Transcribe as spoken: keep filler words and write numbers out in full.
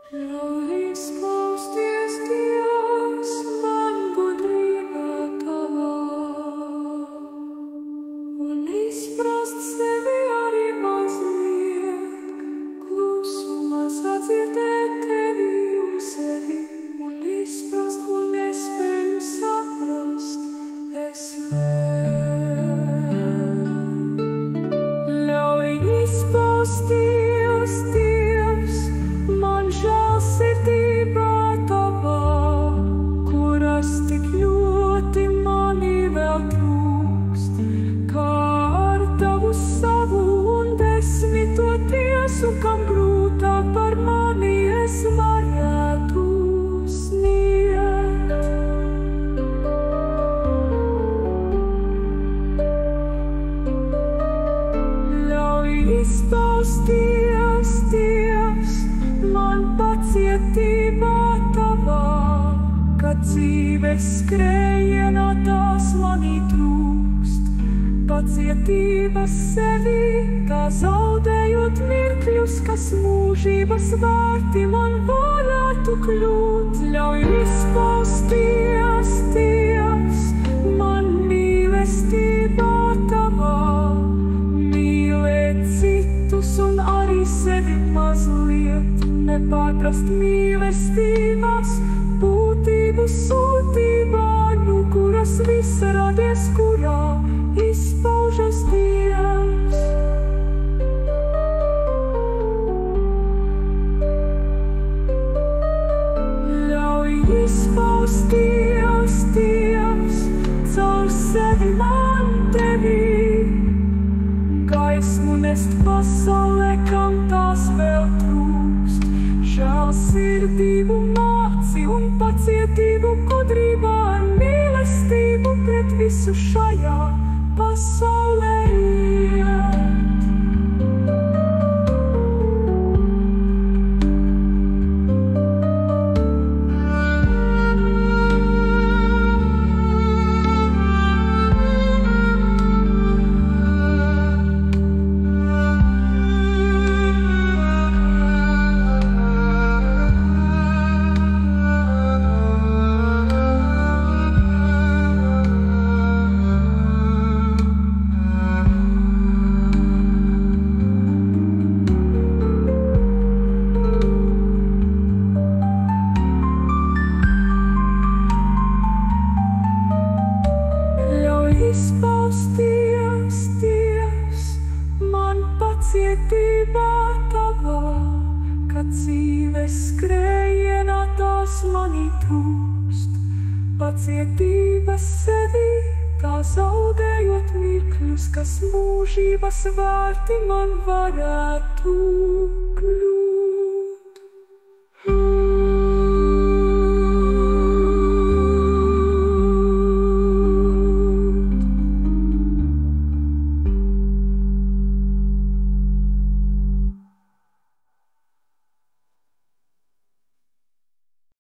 Ļauj izpausties, Dievs, man gudrībā Tavā, un izprast sevi arī mazliet, klusumā sadzirdēt Tevi un sevi, un izprast un nespēju saprast, es vēl. Ļauj izpausties, Dievs, man žēlsirdībā Tavā, kuras tik ļoti mani vēl trūkst, kā ar Tavu savu un desmito tiesu, kam grūtāk par mani es varētu sniegt. Ļauj izpausties, Dievs, man pacietībā Tavā, kad dzīves skrējienā tās manī trūkst. Pacietības sevi, tā zaudējot mirkļus, kas mūžības vērti man varētu kļūt. Ļauj izpausties, Dievs, man mīlestībā Tavā, mīlēt citus un arī sevi mazliet, nepārprast mīlestības būtību sūtībā, no kuras viss radies, kurā izpaužas Dievs. Ļauj izpausties, Dievs, caur sevi man Tevi, gaismu nest pasaulē, kam tās vēl trūkst. Žēlsirdību māci un pacietību gudrībā ar mīlestību pret visu šajā pasaulē iet. Izpausties, Dievs, man pacietībā Tavā, kad dzīves skrējienā tās manī trūkst. Pacietības sevi, tā zaudējot mirkļus, kas mūžības vērti man varētu